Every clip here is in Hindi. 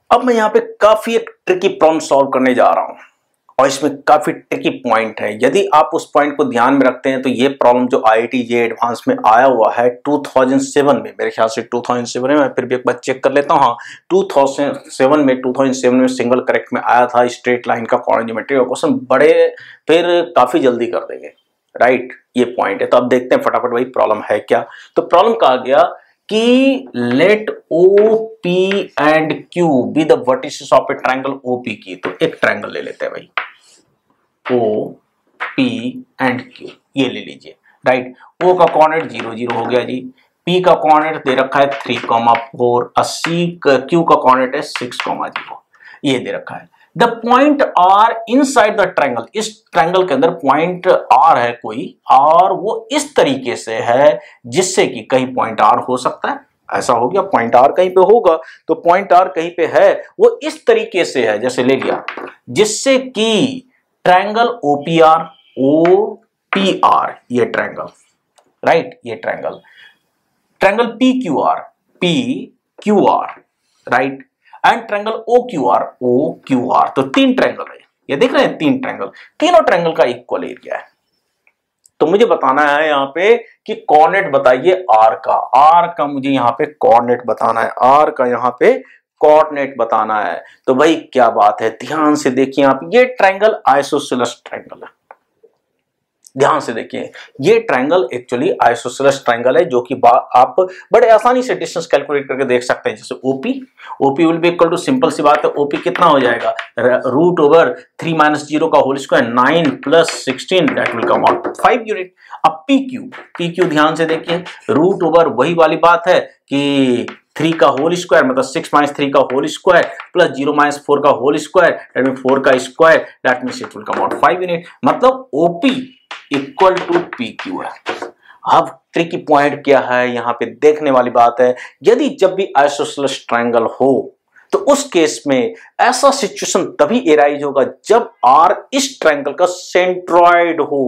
अब मैं यहाँ पे काफी एक ट्रिकी प्रॉब्लम सॉल्व करने जा रहा हूँ और इसमें काफी ट्रिकी पॉइंट है। यदि आप उस पॉइंट को ध्यान में रखते हैं तो ये प्रॉब्लम जो IIT JEE एडवांस में आया हुआ है 2007 में, मेरे ख्याल से 2007 में, मैं फिर भी एक बार चेक कर लेता हूँ। हाँ, 2007 में सिंगल करेक्ट में आया था स्ट्रेट लाइन का कोऑर्डिनेट ज्योमेट्री का क्वेश्चन, बड़े फिर काफी जल्दी कर देंगे, राइट। ये पॉइंट है। तो अब देखते हैं फटाफट भाई प्रॉब्लम है क्या। तो प्रॉब्लम कहा गया कि let OP and Q be the vertices of a triangle OP की। तो एक ट्रायंगल ले लेते हैं भाई, OP एंड Q, ये ले लीजिए, राइट। O का कोऑर्डिनेट 0 0 हो गया जी, P का कोऑर्डिनेट दे रखा है 3, 4, 80, Q का कोऑर्डिनेट है 6, 0, ये दे रखा है। The point R inside the triangle, इस ट्रायंगल के अंदर पॉइंट R है कोई, और वो इस तरीके से है जिससे कि कहीं पॉइंट R हो सकता है, ऐसा हो गया। पॉइंट R कहीं पे होगा तो पॉइंट R कहीं पे है, वो इस तरीके से है, जैसे ले लिया, जिससे कि ट्रायंगल OPR, OPR ये ट्रायंगल, राइट, ये triangle PQR, PQR, right, and triangle OQR, OQR। तो 3 ट्रायंगल है, ये देख रहे हैं 3 ट्रायंगल, तीनों ट्रायंगल का इक्वल एरिया है। तो मुझे बताना है यहाँ पे कि कोऑर्डिनेट बताइए R का मुझे यहाँ पे कोऑर्डिनेट बताना है, R का यहाँ पे कोऑर्डिनेट बताना है। तो भाई क्या बात है, ध्यान से देखिए आप, ये ट्रायंगल आइसोसेलेस ट्रायंगल है, ध्यान से देखिए, ये ट्रायंगल एक्चुअली आइसोसेलेस ट्रायंगल है, जो कि आप बड़े आसानी से डिस्टेंस कैलकुलेट करके देख सकते हैं। जैसे OP will be equal to, simple सी बात है, OP कितना हो जाएगा, √3 - 0 का whole square, 9 + 16, that will come out 5 unit. अब PQ ध्यान से देखिए, √ वही वाली बात है कि 3 का होल स्क्वायर मतलब 6 - 3 का होल स्क्वायर प्लस 0 - 4 का होल स्क्वायर, दैट मीन 4 का square, that means it will come out 5 unit. मतलब OP इक्वल टू PQ है। अब ट्रिकी पॉइंट क्या है, यहां पे देखने वाली बात है, यदि जब भी आइसोसेलेस ट्रायंगल हो तो उस केस में ऐसा सिचुएशन तभी एराइज होगा जब R इस ट्रायंगल का सेंट्रॉइड हो,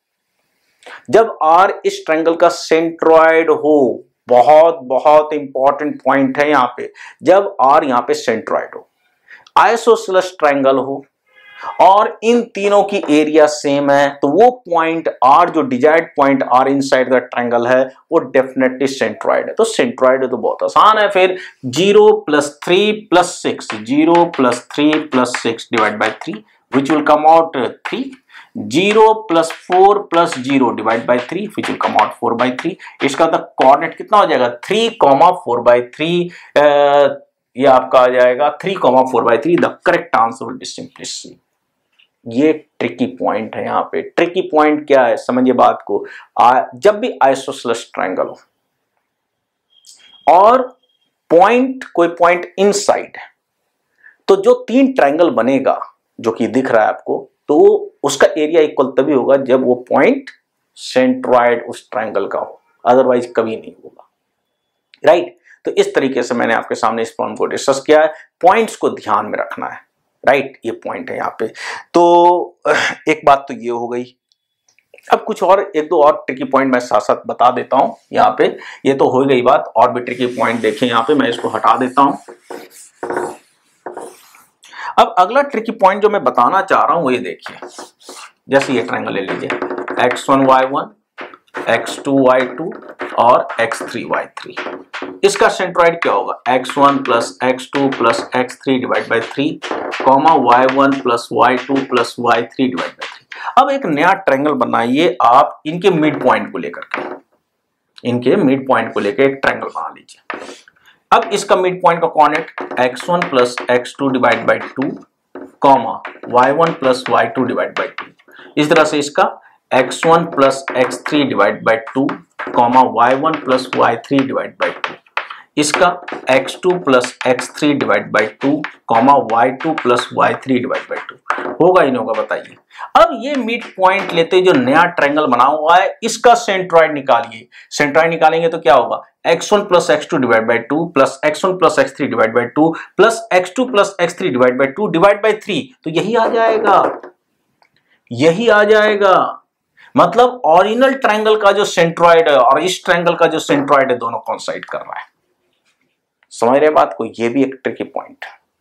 जब R इस ट्रायंगल का सेंट्रॉइड हो। बहुत बहुत इंपॉर्टेंट पॉइंट है यहां पे, जब R यहां पे सेंट्रॉइड हो, आइसोसेलेस ट्रायंगल हो और इन तीनों की एरिया सेम है, तो वो पॉइंट R, जो desired point R inside the triangle है, वो डेफिनेटली सेंट्रॉइड है। तो सेंट्रॉइड है तो बहुत आसान है, फिर 0 + 3 + 6, 0 + 3 + 6 divide by 3, which will come out 3, 0 + 4 + 0 divide by 3, which will come out 4/3। इसका द कोऑर्डिनेट कितना हो जाएगा, 3, 4/3, ये आपका आ जाएगा 3, 4/3। The correct answer will be simply C। ये ट्रिकी पॉइंट है। यहाँ पे ट्रिकी पॉइंट क्या है, समझिए बात को। जब भी आइसोसेलेस ट्रायंगल हो और कोई पॉइंट इनसाइड है, तो जो 3 ट्रायंगल बनेगा, जो कि दिख रहा है आपको, तो उसका एरिया इक्वल तभी होगा जब वो पॉइंट सेंट्रॉइड उस ट्रायंगल का हो, अदरवाइज कभी नहीं होगा, राइट। तो इस तरीके से मैंने आपके सामने इस प्रॉब्लम को डिस्कस किया है। पॉइंट्स को ध्यान में रखना है, राइट, ये पॉइंट है यहाँ पे। तो एक बात तो ये हो गई। अब कुछ और 1-2 और ट्रिकी पॉइंट मैं साथ साथ बता देता हूं यहाँ पे। ये तो हो गई बात, और भी ट्रिकी पॉइंट देखें यहाँ पे, मैं इसको हटा देता हूं। अब अगला ट्रिकी पॉइंट जो मैं बताना चाह रहा हूं वो ये देखिए, जैसे ये ट्रायंगल ले लीजिए, x1 y1, x2 y2 और x3 y3। इसका सेंट्रॉइड क्या होगा, x1 + x2 + x3 divide by 3, y1 + y2 + y3 divide by 3। अब एक नया ट्रायंगल बनाइए आप, इनके मिड पॉइंट को लेकर के, इनके मिड पॉइंट को लेकर एक ट्रायंगल बना लीजिए। अब इसका मिड पॉइंट का coordinate x1 + x2 divide by 2, y1 + y2 divide by 2। इस तरह से इसका x1 + x3 divide by 2, y1 + y3 divide by 2। इसका x2 + x3 divide by 2, y2 + y3 divide by 2। होगा ही नहीं होगा बताइए। अब ये मिड पॉइंट लेते जो नया ट्रायंगल बना हुआ है, इसका सेंट्रॉइड निकालिए। सेंट्रॉइड निकालेंगे तो क्या होगा, x1 + x2 divide by 2 + x1 + x3 divide by 2 + x2 + x3 divide by 2 divide by 3। तो यही आ जाएगा, यही आ जाएगा। मतलब ओरिजिनल ट्रायंगल का जो सेंट्रॉइड है और इस ट्रायंगल का जो सेंट्रॉइड है, दोनों कोइंसाइड कर रहा है। समझ रहे बात को, ये भी एक ट्रिकी पॉइंट है।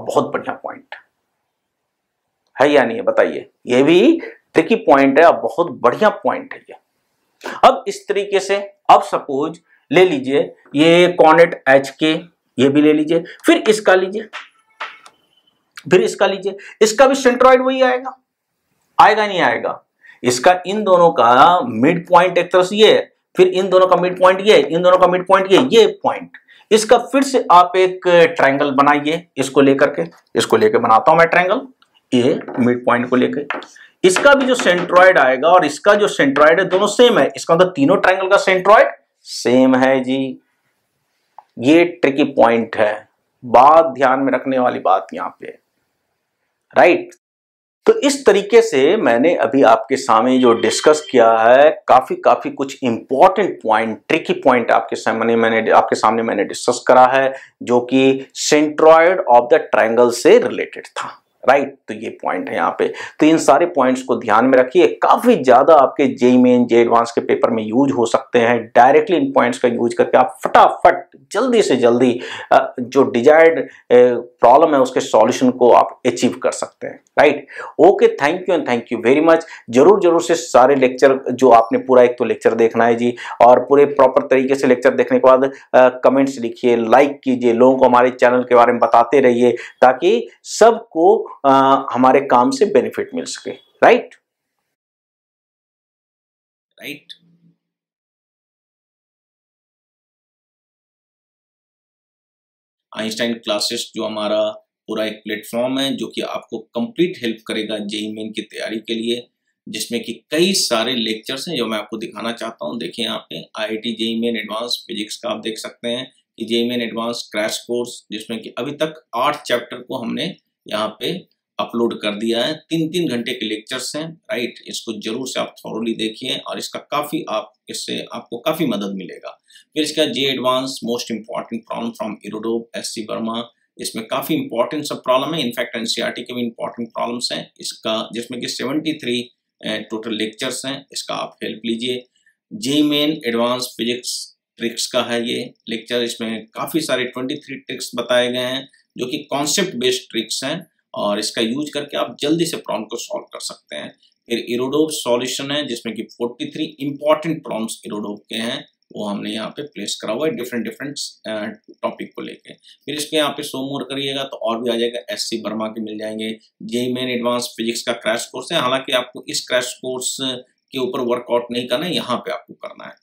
बहुत बढ़िया पॉइंट है या नहीं है, बताइए। ये भी ट्रिकी पॉइंट है और बहुत बढ़िया पॉइंट है ये। अब इस तरीके से अब सपोज ले लीजिए ये कॉर्नेट एच के, ये भी ले लीजिए, फिर इसका लीजिए, फिर इसका लीजिए, इसका भी सेंट्रॉइड वही आएगा, आएगा नहीं आएगा? इसका इन दोनों का मिड पॉइंट एक तरह से ये है, फिर इन दोनों का मिड पॉइंट ये, इन दोनों का मिड पॉइंट ये पॉइंट। इसका फिर से आप एक ट्रायंगल बनाइए, इसको लेकर के, इसको लेकर बनाता हूं मैं ट्रायंगल, ये मिड पॉइंट को लेकर। इसका भी जो सेंट्रॉइड आएगा और इसका जो सेंट्रॉइड है दोनों सेम है, इसका मतलब तीनों ट्रायंगल का सेंट्रॉइड सेम है जी। ये ट्रिकी पॉइंट है, बात ध्यान में रखने वाली बात यहां पे, राइट। तो इस तरीके से मैंने अभी आपके सामने जो डिस्कस किया है, काफी कुछ इंपॉर्टेंट पॉइंट, ट्रिकी पॉइंट आपके सामने मैंने डिस्कस करा है, जो कि सेंट्रॉइड ऑफ द ट्रायंगल से रिलेटेड था, राइट। तो ये पॉइंट है यहाँ पे। तो इन सारे पॉइंट्स को ध्यान में रखिए, काफी ज्यादा आपके जेईई मेन जे एडवांस के पेपर में यूज हो सकते हैं। डायरेक्टली इन पॉइंट्स का यूज करके आप फटाफट जल्दी से जल्दी जो डिजायर्ड प्रॉब्लम है उसके सॉल्यूशन को आप अचीव कर सकते हैं, right. Okay, thank you and thank you very much. जरूर से सारे लेक्चर जो आपने पूरा एक तो लेक्चर देखना है जी, और पूरे प्रॉपर तरीके से लेक्चर देखने के बाद कमेंट्स लिखिए, लाइक कीजिए, लोगों को हमारे चैनल के बारे में बताते रहिए, ताकि सबको हमारे काम से बेनिफिट मिल सके, राइट। आइंस्टाइन क्लासेस जो हमारा पूरा एक प्लेटफॉर्म है, जो कि आपको कंप्लीट हेल्प करेगा जेईई मेन की तैयारी के लिए, जिसमें कि कई सारे लेक्चर्स हैं जो मैं आपको दिखाना चाहता हूं। देखिए यहाँ पे IIT JEE Main advance physics का आप देख सकते हैं कि JEE Main advance crash course, जिसमें कि अभी तक 8 चैप्टर को हमने यहाँ पे अपलोड कर दिया है। 3-3 घंटे के लेक्चर्स हैं, राइट। इसको जरूर से आप थॉरोली देखिए और इसका इससे आपको काफी मदद मिलेगा। फिर इसका J advance most important problem from Irodov SC Verma, इसमें काफी इंपॉर्टेंट सब प्रॉब्लम है, इनफैक्ट एनसीईआरटी के भी इंपॉर्टेंट प्रॉब्लम्स हैं इसका, जिसमें कि 73 टोटल लेक्चर्स हैं। इसका आप हेल्प लीजिए। JEE Main advance physics tricks का है ये लेक्चर, इसमें काफी सारे 23 ट्रिक्स बताए गए हैं जो कि कॉन्सेप्ट बेस्ड ट्रिक्स हैं, और इसका यूज करके आप जल्दी से प्रॉब्लम को सॉल्व कर सकते हैं। फिर इरोडोव सॉल्यूशन है, जिसमें कि 43 इंपॉर्टेंट प्रॉब्लम्स इरोडोव के हैं, वो हमने यहाँ पे प्लेस करा हुआ है डिफरेंट टॉपिक को लेके। फिर इसके यहाँ पे शो मोर करिएगा तो और भी आ जाएगा, एससी वर्मा के मिल जाएंगे। जेईई मेन एडवांस फिजिक्स का क्रैश कोर्स है, हालांकि आपको इस क्रैश कोर्स के ऊपर वर्कआउट नहीं करना है, यहाँ पे आपको करना है।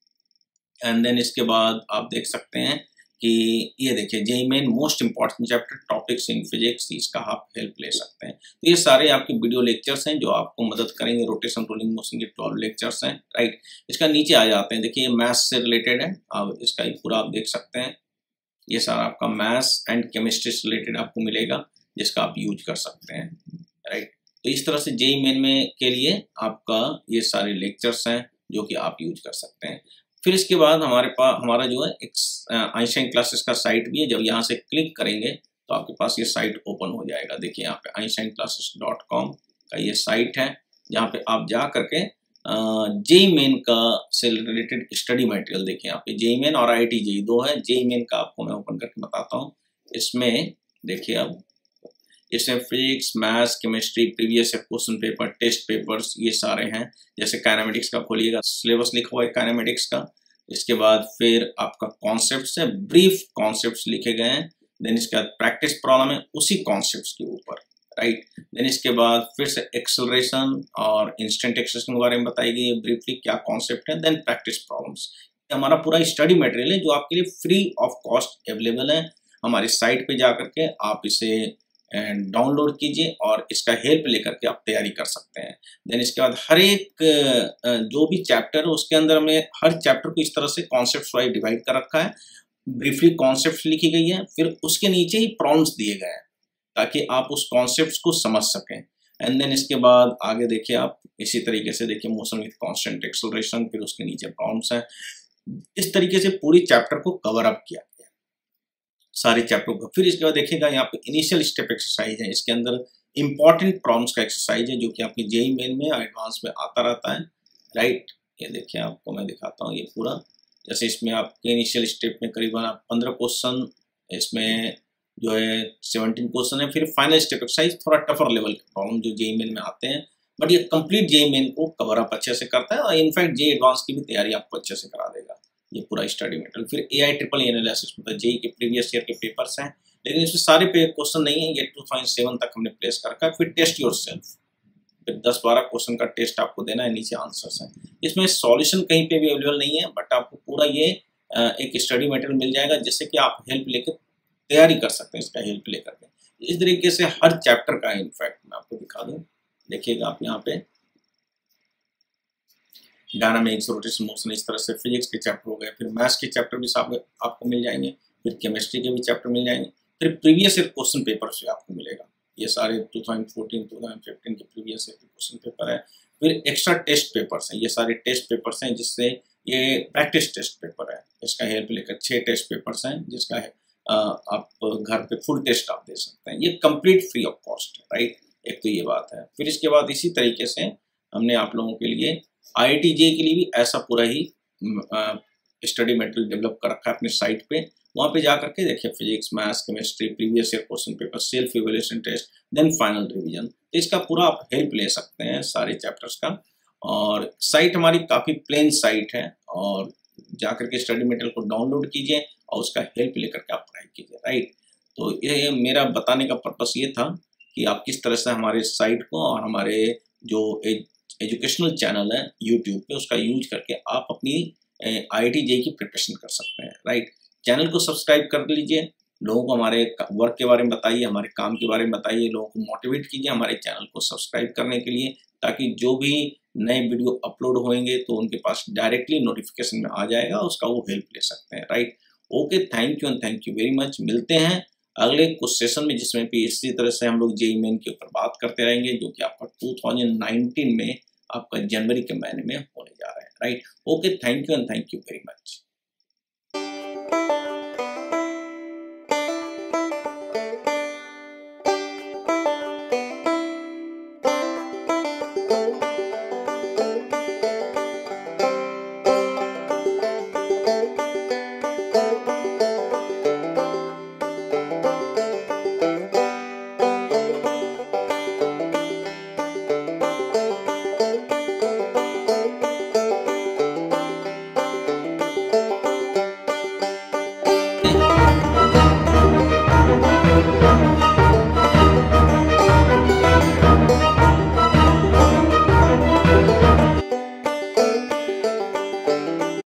एंड देन इसके बाद आप देख सकते हैं कि ये देखिए JEE Main most important chapter topics in physics, इसका आप हेल्प ले सकते हैं। तो ये सारे आपके वीडियो लेक्चर्स हैं जो आपको मदद करेंगे। रोटेशन रोलिंग मोशन के 12 लेक्चर्स हैं, राइट। इसका नीचे आ जाते हैं, देखिए ये मैथ्स से रिलेटेड है, अब इसका पूरा आप देख सकते हैं। ये सारा आपका मैथ्स एंड केमिस्ट्री से रिलेटेड आपको मिलेगा, जिसका आप यूज कर सकते हैं, राइट। तो इस तरह से जेईई मेन में के लिए आपका ये सारे लेक्चर्स हैं जो कि आप यूज कर सकते हैं। फिर इसके बाद हमारा जो है एक आइंस्टाइन क्लासेस का साइट भी है। जब यहाँ से क्लिक करेंगे तो आपके पास ये साइट ओपन हो जाएगा। देखिए यहाँ पे einsteinclasses.com का ये साइट है, जहाँ पे आप जा करके जेईई मेन का से रिलेटेड स्टडी मटेरियल, देखिए यहाँ पे जेईई मेन और आईआईटी जेईई 2 है। जेईई मेन का आपको मैं ओपन करके बताता हूँ। इसमें देखिए अब इसमें physics, maths, chemistry, previous question paper, test papers, ये सारे हैं। जैसे काइनेमेटिक्स का खोलिएगा, सिलेबस लिखा हुआ है काइनेमेटिक्स का। इसके बाद फिर आपका कॉन्सेप्ट्स है, ब्रीफ कॉन्सेप्ट्स लिखे गए हैं। देन इसके बाद प्रैक्टिस प्रॉब्लम है उसी कॉन्सेप्ट्स के ऊपर, राइट। देन इसके बाद फिर से एक्सेलरेशन और इंस्टेंट एक्सेलरेशन के बारे में बताई गई है ब्रीफली, क्या कॉन्सेप्ट है। देन प्रैक्टिस प्रॉब्लम्स, हमारा पूरा स्टडी मटेरियल है जो आपके लिए फ्री ऑफ कॉस्ट अवेलेबल है। हमारी साइट पे जा करके आप इसे डाउनलोड कीजिए और इसका हेल्प लेकर के आप तैयारी कर सकते हैं। देन इसके बाद हर एक जो भी चैप्टर है उसके अंदर में हर चैप्टर को इस तरह से कॉन्सेप्ट्स वाइज डिवाइड कर रखा है। ब्रीफली कॉन्सेप्ट्स लिखी गई है, फिर उसके नीचे ही प्रॉब्लम्स दिए गए हैं ताकि आप उस कॉन्सेप्ट्स को समझ सकें। एंड देन इसके बाद आगे देखिए आप इसी तरीके से देखिए मोशन विथ कांस्टेंट एक्सेलरेशन, फिर उसके नीचे प्रॉब्लम्स हैं। इस तरीके से पूरी चैप्टर को कवर अप किया गया, सारे चैप्टर को। फिर इसके बाद देखिएगा यहाँ पे इनिशियल स्टेप एक्सरसाइज है, इसके अंदर इंपॉर्टेंट प्रॉब्लम्स का एक्सरसाइज है जो कि आपकी जेईई मेन में एडवांस में आता रहता है, राइट। ये देखिए आपको मैं दिखाता हूँ ये पूरा। जैसे इसमें आपके इनिशियल स्टेप में करीबन आप 15 क्वेश्चन इसमें जो है 17 क्वेश्चन है। फिर फाइनल स्टेप एक्सरसाइज, थोड़ा टफर लेवल के प्रॉब्लम जो जेईई मेन में आते हैं, बट ये कंप्लीट जेईई मेन को कवर अप अच्छे से करता है और इनफैक्ट जेईई एडवांस की भी तैयारी आपको अच्छे से करा देगा ये पूरा स्टडी मटेरियल। फिर AI ट्रिपल एनालिसिस मतलब जेईई के प्रीवियस ईयर के पेपर्स हैं, लेकिन इसमें सारे क्वेश्चन नहीं है, ये 2007 तक हमने प्लेस कर रखा है। फिर टेस्ट योरसेल्फ, फिर 10-12 क्वेश्चन का टेस्ट आपको देना है, नीचे आंसर्स हैं। इसमें सॉल्यूशन कहीं पे भी अवेलेबल नहीं है, बट आपको पूरा ये एक स्टडी मटेरियल मिल जाएगा जिससे कि आप हेल्प लेकर तैयारी कर सकते हैं, इसका हेल्प लेकर के। इस तरीके से हर चैप्टर का इनफैक्ट मैं आपको दिखा दूं, देखिएगा आप यहाँ पे डायनामिक्स, रोटेशन, मोशन, इस तरह से फिजिक्स के चैप्टर हो गए। फिर मैथ्स के चैप्टर भी आपको मिल जाएंगे, फिर केमिस्ट्री के भी चैप्टर मिल जाएंगे, फिर प्रीवियस ईयर क्वेश्चन पेपर भी आपको मिलेगा। ये सारे 2014-2015 के प्रीवियस ईयर के क्वेश्चन पेपर है। फिर एक्स्ट्रा टेस्ट पेपर्स हैं, ये सारे टेस्ट पेपर्स हैं जिससे ये प्रैक्टिस टेस्ट पेपर है, इसका हेल्प लेकर 6 टेस्ट पेपर्स हैं जिसका है आप घर पे फुल टेस्ट आप दे सकते हैं। ये कंप्लीट फ्री ऑफ कॉस्ट है, राइट। एक तो ये बात है। फिर इसके बाद इसी तरीके से हमने आप लोगों के लिए IIT JEE के लिए भी ऐसा पूरा ही स्टडी मटेरियल डेवलप कर रखा है अपने साइट पे। वहाँ पे जा करके देखिए physics, maths, chemistry, previous year question paper, self evaluation test, then final revision. तो इसका पूरा आप हेल्प ले सकते हैं सारे चैप्टर्स का। और साइट हमारी काफ़ी प्लेन साइट है, और जा करके स्टडी मटेरियल को डाउनलोड कीजिए और उसका हेल्प लेकर के आप पढ़ाई कीजिए, राइट। तो ये मेरा बताने का पर्पस ये था कि आप किस तरह से हमारे साइट को और हमारे जो एजुकेशनल चैनल है यूट्यूब पे, उसका यूज करके आप अपनी IIT JEE की प्रिपरेशन कर सकते हैं, राइट। चैनल को सब्सक्राइब कर लीजिए, लोगों को हमारे वर्क के बारे में बताइए, हमारे काम के बारे में बताइए, लोगों को मोटिवेट कीजिए हमारे चैनल को सब्सक्राइब करने के लिए, ताकि जो भी नए वीडियो अपलोड होंगे तो उनके पास डायरेक्टली नोटिफिकेशन में आ जाएगा, उसका वो हेल्प ले सकते हैं, right. Okay, thank you and thank you very much. मिलते हैं अगले कुछ सेशन में, जिसमें भी इसी तरह से हम लोग JEE मेन के ऊपर बात करते रहेंगे, जो कि आपका 2019 में आपका जनवरी के महीने में होने जा रहा है, right. Okay, thank you and thank you very much.